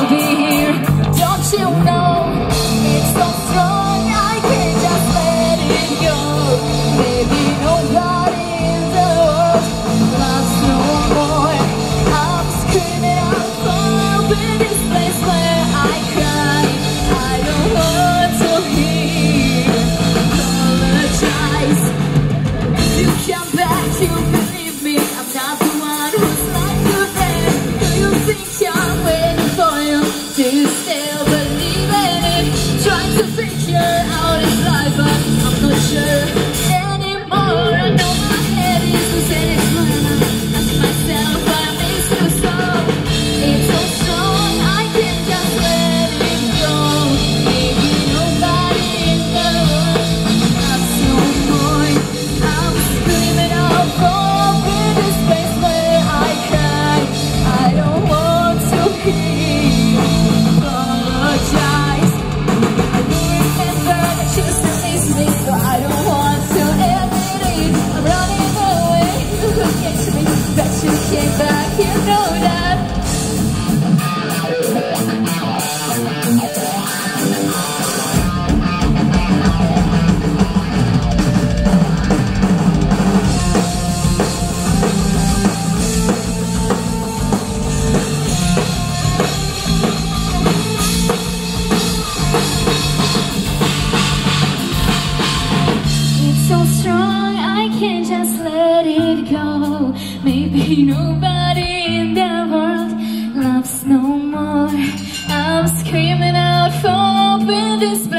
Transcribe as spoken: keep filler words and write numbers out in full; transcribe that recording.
I'll be here. Don't you know it's so strong, I can't just let it go. Baby, nobody in the world loves no more. I'm screaming out for in this place where I cry. I don't want to hear apologize. If you come back, you believe me, I'm not the one who's like you then. Do you think I'm waiting for you? Do you still believe in it? Trying to figure out his life, but I'm not sure anymore. I know my head is losing its mind. Ask myself, I miss you so. It's so strong, I can't just let it go. Maybe nobody in the world loves no more. I'm screaming out from this place where I cry. I don't want to hear apologize. I do remember that you used to miss me, so I don't want to admit it. I'm running away, you could get to me, but you came back, you know that. It's so strong, I can't just let it go. Maybe nobody in the world loves no more. I'm screaming out for open this